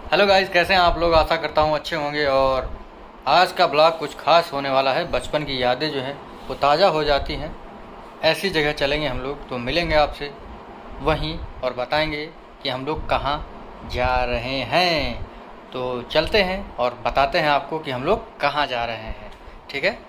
Hello guys, कैसे हैं आप लोग। आशा करता हूँ अच्छे होंगे। और आज का ब्लॉग कुछ खास होने वाला है। बचपन की यादें जो हैं वो ताज़ा हो जाती हैं। ऐसी जगह चलेंगे हम लोग, तो मिलेंगे आपसे वहीं और बताएंगे कि हम लोग कहाँ जा रहे हैं। तो चलते हैं और बताते हैं आपको कि हम लोग कहाँ जा रहे हैं। ठीक है।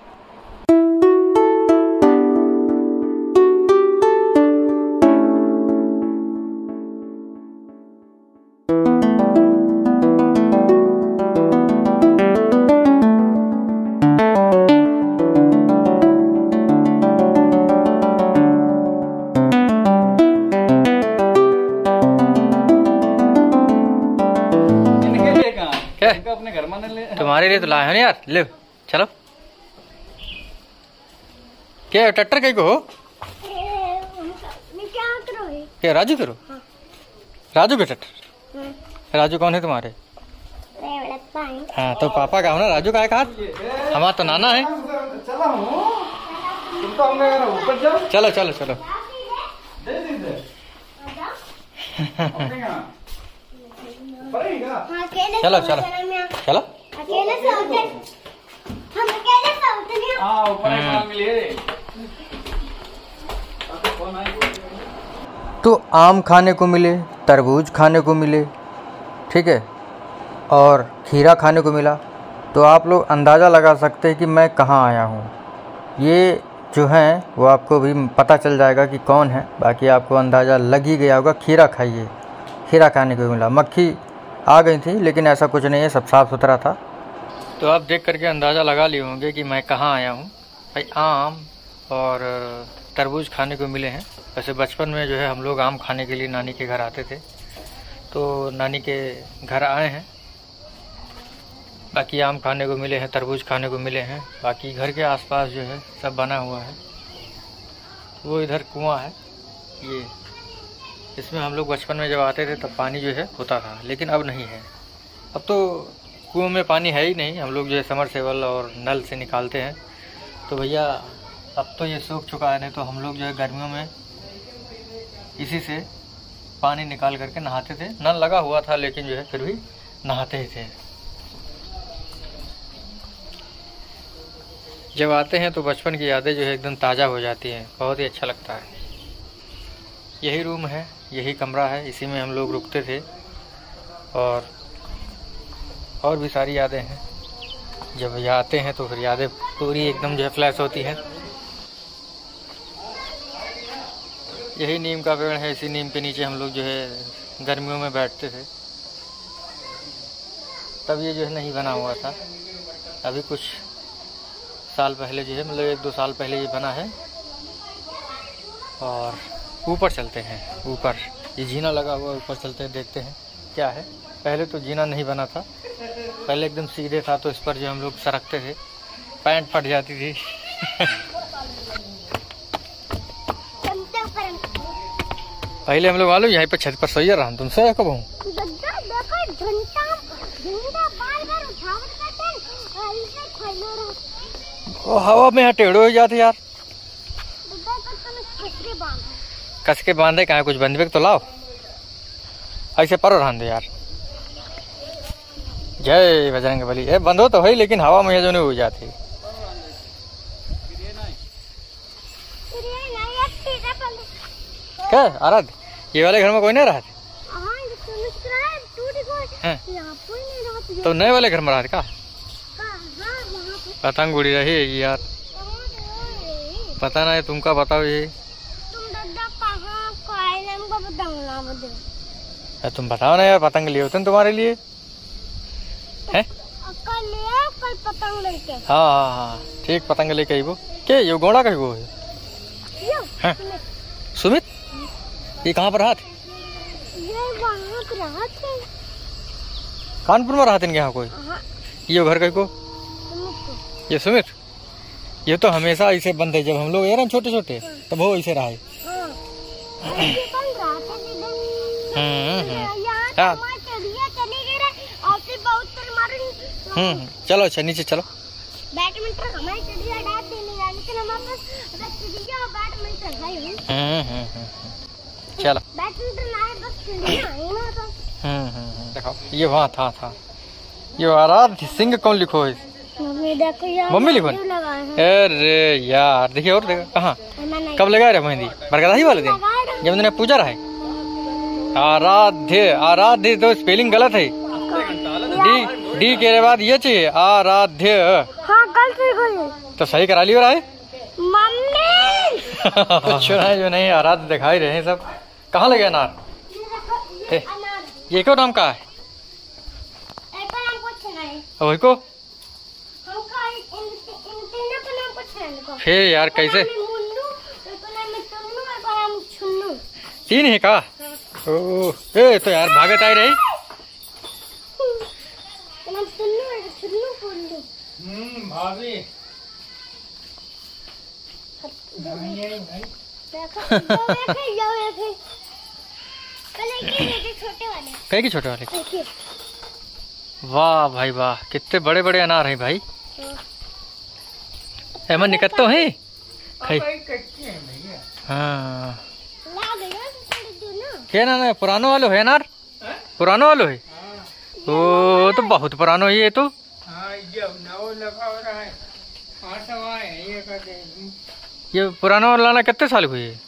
अपने घर में ले तुम्हारे लिए तो लाए हो ना यार। ले चलो। क्या टट्टर कहीं को हो? क्या राजू करो? हाँ। राजू के टट्टर। राजू कौन है तुम्हारे? हाँ तो पापा का हो ना। राजू का है कहा? हमारा तो नाना है। चलो चलो चलो। चलो चलो चलो। तो आम खाने को मिले, तरबूज खाने को मिले, ठीक है, और खीरा खाने को मिला। तो आप लोग अंदाज़ा लगा सकते हैं कि मैं कहाँ आया हूँ। ये जो हैं वो आपको भी पता चल जाएगा कि कौन है। बाकी आपको अंदाज़ा लग ही गया होगा। खीरा खाइए, खीरा खाने को मिला। मक्खी आ गई थी लेकिन ऐसा कुछ नहीं है, सब साफ़ सुथरा था। तो आप देख करके अंदाज़ा लगा लिए होंगे कि मैं कहाँ आया हूँ। भाई आम और तरबूज खाने को मिले हैं। वैसे बचपन में जो है हम लोग आम खाने के लिए नानी के घर आते थे, तो नानी के घर आए हैं। बाकी आम खाने को मिले हैं, तरबूज खाने को मिले हैं। बाकी घर के आसपास जो है सब बना हुआ है। वो इधर कुआं है ये, इसमें हम लोग बचपन में जब आते थे तब पानी जो है होता था, लेकिन अब नहीं है। अब तो कुएं में पानी है ही नहीं। हम लोग जो है समरसेबल और नल से निकालते हैं। तो भैया अब तो ये सूख चुका है। नहीं तो हम लोग जो है गर्मियों में इसी से पानी निकाल करके नहाते थे। नल लगा हुआ था लेकिन जो है फिर भी नहाते ही थे। जब आते हैं तो बचपन की यादें जो है एकदम ताज़ा हो जाती हैं। बहुत ही अच्छा लगता है। यही रूम है, यही कमरा है, इसी में हम लोग रुकते थे। और भी सारी यादें हैं। जब यहाँ आते हैं तो फिर यादें पूरी एकदम जो है फ्लैश होती हैं। यही नीम का पेड़ है, इसी नीम के नीचे हम लोग जो है गर्मियों में बैठते थे। तब ये जो है नहीं बना हुआ था। अभी कुछ साल पहले जो है, मतलब 1-2 साल पहले ये बना है। और ऊपर चलते हैं। ऊपर ये जीना लगा हुआ, ऊपर चलते हैं, देखते हैं क्या है। पहले तो जीना नहीं बना था, पहले एकदम सीधे था। तो इस पर जो हम लोग सरकते थे, पैंट फट जाती थी। पहले हम लोग मालूम यहीं पर छत पर सोइए रहा। तुम सोया कब हूँ? हवा में यहाँ टेढ़ो हो जाते यार। कस के बांधे कहाँ? कुछ बंधवे तो लाओ। ऐसे पर रहने दे यार। जय बजरंगबली। ए बंधो तो है लेकिन हवा में जो नहीं हो जाती। क्या आराध? ये वाले घर में कोई नहीं रहा? तो नए वाले घर में रहा का? पतंग उड़ी रही है यार। पता नहीं, तुमका बताओ ये। तुम बताओ ना यार, पतंग लिए होते तुम्हारे लिए हैं? कल पतंग लेके। हाँ हाँ हाँ ठीक, पतंग लेके आई वो। क्या ये गोड़ा का वो है? सुमित ये कहाँ पर रहा थे? कानपुर में रहा थे यहाँ कोई? ये घर कहीं को? ये सुमित ये तो हमेशा ऐसे बंदे, जब हम लोग यार छोटे छोटे तब वो ऐसे रहा है। चलो अच्छा नीचे चलो। बैडमिंटन हमारी चलो बैडमिंटन आए बस देखो ये वहाँ था ये आराध्य सिंह कौन लिखो है? मम्मी देखो यार, मम्मी लिखो। अरे यार देखिए और देखो कहाँ कब लगा रहे मेहंदी? बरगदाही वाले दिन जब उन्होंने पूजा रहा है। आराध्य तो स्पेलिंग गलत है। डी के बाद ये चाहिए आराध्य। हाँ कल से तो सही करा लियो रहा है मम्मी। कुछ नहीं जो नहीं आराध्य दिखाई रहे हैं सब। कहाँ लगे अनार? ये क्यों नाम का है? वही को फिर यार कैसे तीन है का? ओ ए तो यार भागत आई रही। भाभी कई की छोटे वाले? वाह भाई वाह कितने बड़े बड़े अनार हैं भाई। एमन निकट तो है। हाँ क्या ना पुरानो वालो है अनार? पुरानो वालो है? ओ तो बहुत पुरानो है ये तो। ये पुराना वाला कितने साल हुई है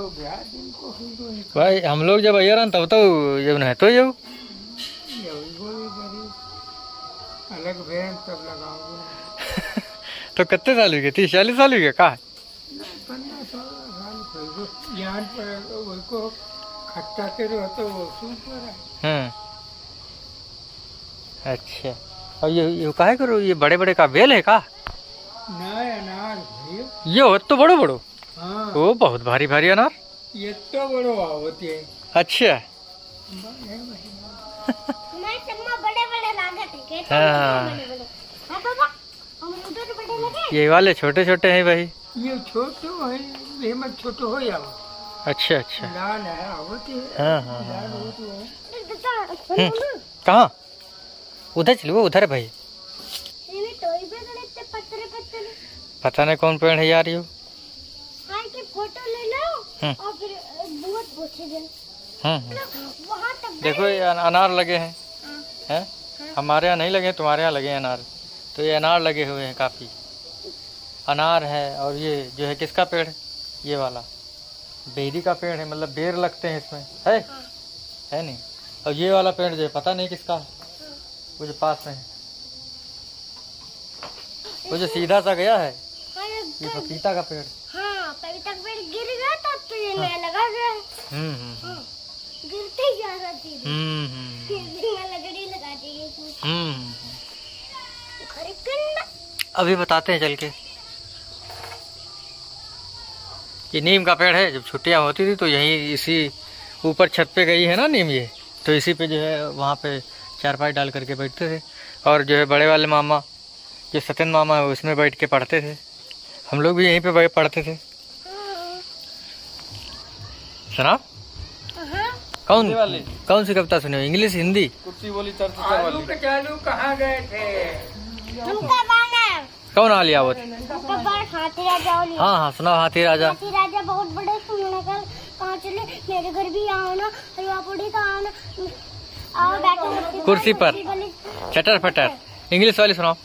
भाई? हम लोग जब आया तब तो जब नहीं तो ये अलग तब लगाओगे। तो कितने साल हुई? 30-40 साल हुई का? 50 साल खट्टा के तो अच्छा। और ये काहे करो? ये बड़े बड़े का बेल है का? अनार ये हो तो बड़ो बड़ो। हाँ। वो बहुत भारी भारी अनार ये तो बड़ो होती है। अच्छा ये वाले छोटे छोटे हैं भाई। ये छोटे हैं छोटे हो या? अच्छा अच्छा लाल है होती है। हाँ कहाँ? उधर चलो उधर भाई। पता नहीं कौन पेड़ है यार ये। फोटो ले लो और फिर देखो ये अनार लगे हैं। हैं? हमारे यहाँ नहीं लगे तुम्हारे यहाँ लगे अनार। तो ये अनार लगे हुए हैं काफी अनार है। और ये जो है किसका पेड़ है? ये वाला बेरी का पेड़ है। मतलब बेर लगते हैं इसमें है नहीं। और ये वाला पेड़ जो है पता नहीं किसका है। वो जो पास में है वो जो सीधा सा गया है ये पपीता का पेड़। हाँ पपीता का पेड़ गिर गया था तो ये नया लगा गया। गिरते ही जा रहा था। लकड़ी लगा दी। अभी बताते हैं चल के। ये नीम का पेड़ है। जब छुट्टियां होती थी तो यहीं इसी ऊपर छत पे गई है ना नीम ये। तो इसी पे जो है वहाँ पे चारपाई डाल करके बैठते थे। और जो है बड़े वाले मामा जो सत्यन मामा है उसमें बैठ के पढ़ते थे। हम लोग भी यहीं पे पढ़ते थे। सुना? कौन सी कविता सुनी? इंग्लिश हिंदी? कुर्सी बोली चालू कहाँ गए थे? कौन आ लिया वो? हाथी राजा। हाँ सुना हाथी राजा। हाथी राजा बहुत बड़े कहाँ चले? मेरे घर भी आओ ना। आओ ना आओ बैठो कुर्सी पर चटर फटर। इंग्लिश वाली सुनाओ।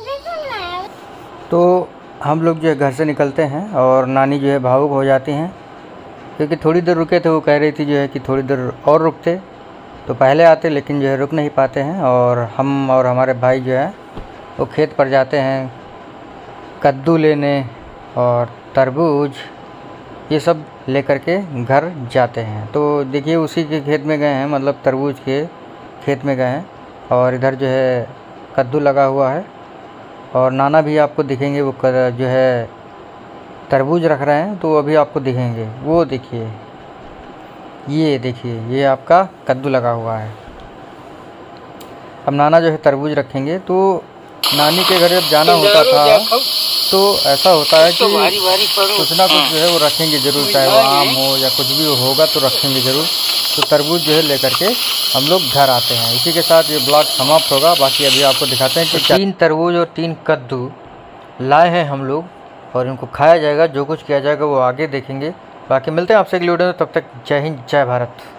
तो हम लोग जो है घर से निकलते हैं और नानी जो है भावुक हो जाती हैं क्योंकि थोड़ी देर रुके थे। वो कह रही थी जो है कि थोड़ी देर और रुकते तो पहले आते, लेकिन जो है रुक नहीं पाते हैं। और हम और हमारे भाई जो है वो खेत पर जाते हैं कद्दू लेने और तरबूज ये सब लेकर के घर जाते हैं। तो देखिए उसी के खेत में गए हैं, मतलब तरबूज के खेत में गए हैं। और इधर जो है कद्दू लगा हुआ है और नाना भी आपको दिखेंगे। वो जो है तरबूज रख रहे हैं तो अभी आपको दिखेंगे। वो देखिए ये देखिए ये आपका कद्दू लगा हुआ है। अब नाना जो है तरबूज रखेंगे। तो नानी के घर जब जाना होता था तो ऐसा होता है कि कुछ ना कुछ जो है वो रखेंगे ज़रूर, चाहे वो आम हो या कुछ भी होगा तो रखेंगे ज़रूर। तो तरबूज जो है लेकर के हम लोग घर आते हैं। इसी के साथ ये ब्लॉग समाप्त होगा। बाकी अभी आपको दिखाते हैं कि 3 तरबूज और 3 कद्दू लाए हैं हम लोग और इनको खाया जाएगा। जो कुछ किया जाएगा वो आगे देखेंगे। बाकी मिलते हैं आपसे अगली वीडियो में। तब तक जय हिंद जय भारत।